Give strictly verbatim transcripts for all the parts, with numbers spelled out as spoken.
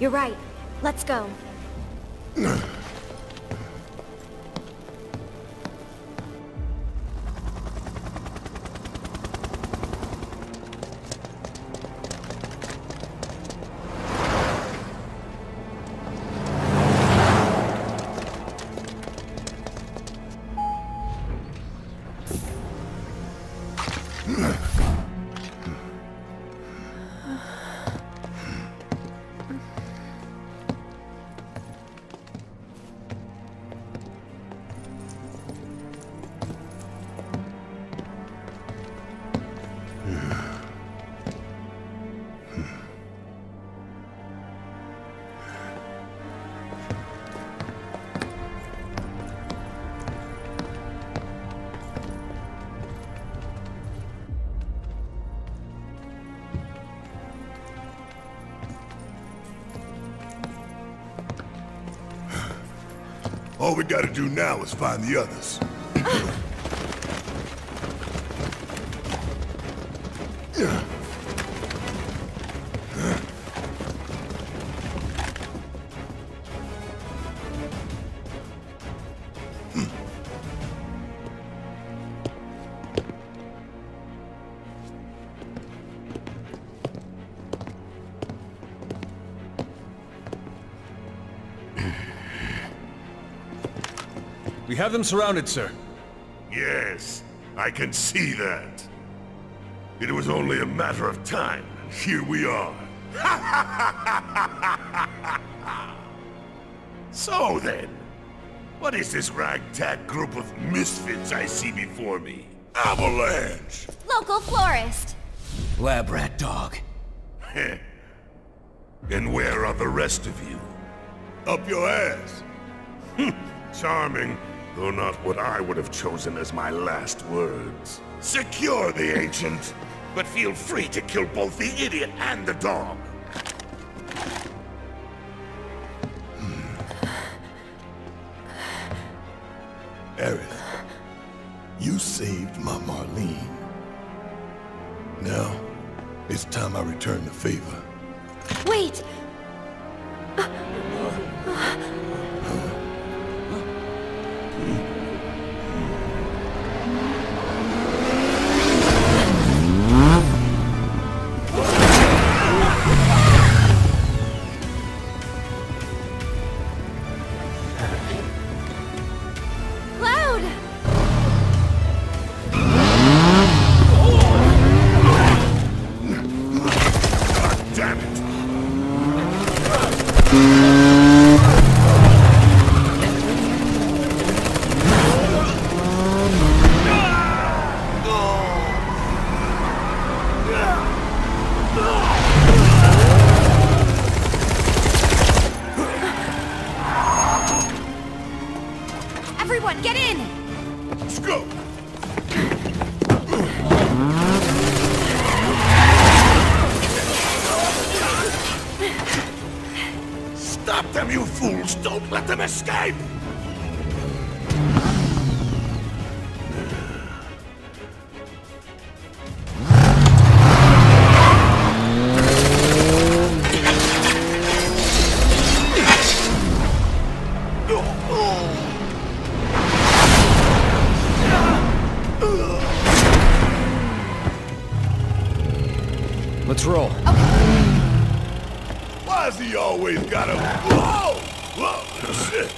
You're right. Let's go. All we gotta do now is find the others. We have them surrounded, sir. Yes, I can see that. It was only a matter of time, and here we are. So then, what is this ragtag group of misfits I see before me? Avalanche! Local florist. Lab rat dog. And where are the rest of you? Up your ass. Charming, though not what I would have chosen as my last words. Secure the Ancient, but feel free to kill both the idiot and the dog. Aerith, you saved my Marlene. Now, it's time I return the favor. Wait! Everyone, get in! Let's go! Stop them, you fools! Don't let them escape! Let's roll. Okay. Why's he always gotta... Whoa! Whoa! Shit!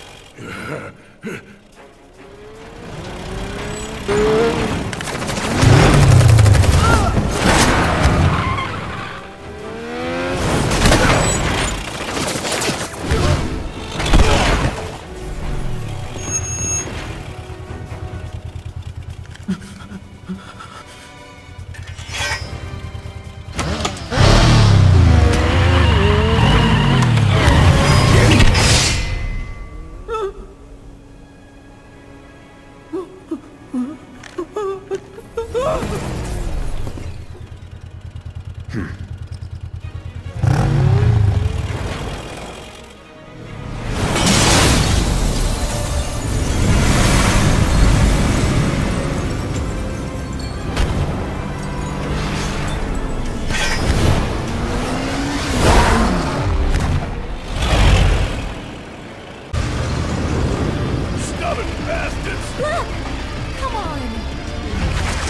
Look! Come on!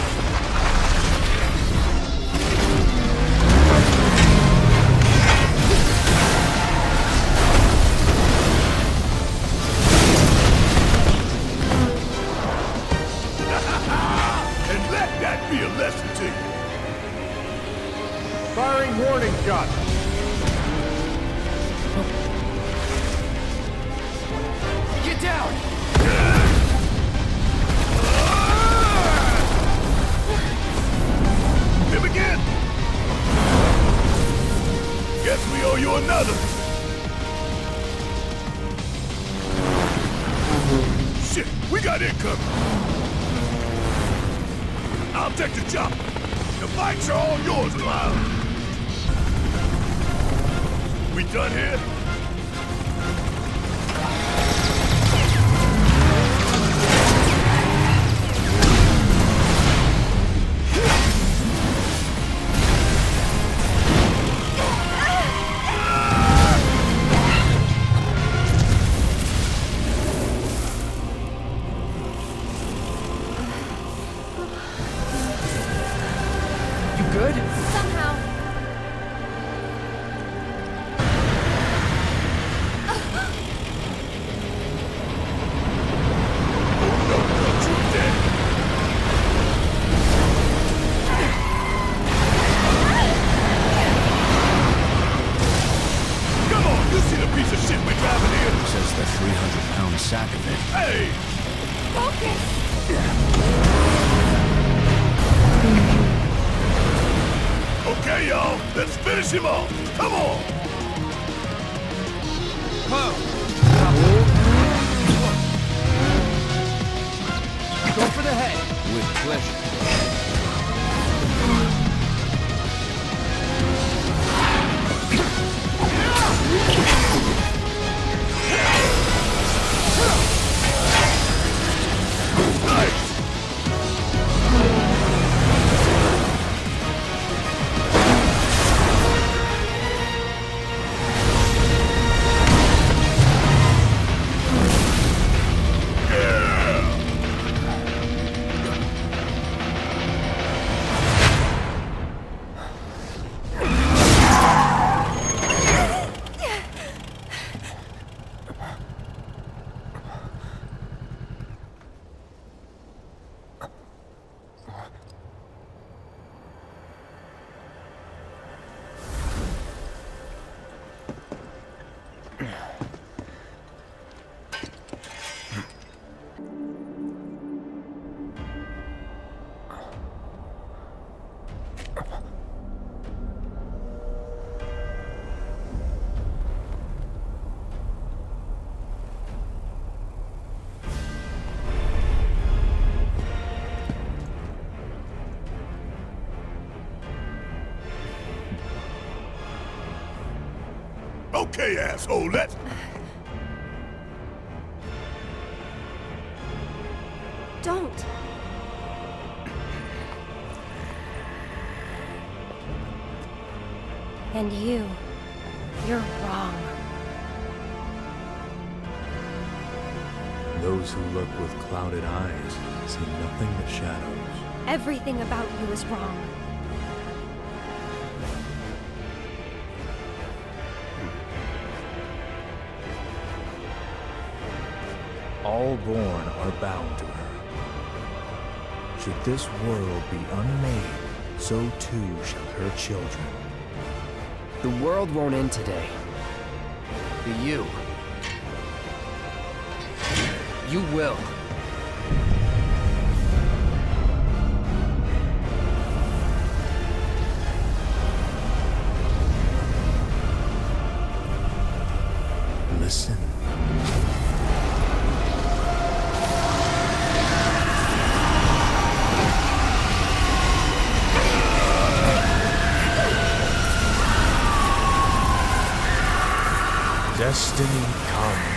And let that be a lesson to you. Firing warning shot. Get down! Him again! Guess we owe you another. Shit, we got incoming. I'll take the chopper. The fights are all yours, Lyle. We done here? Good? Somehow. Come on, you see the piece of shit we're driving here? Says the three hundred pound sack of it. Hey! Focus! Okay, y'all, let's finish him off. Come on! Go for the head. With pleasure. Nice! Okay, asshole, let's... Don't. And you, you're wrong. Those who look with clouded eyes see nothing but shadows. Everything about you is wrong. All born are bound to her. Should this world be unmade, so too shall her children. The world won't end today. But you... You will. Listen. Destiny comes.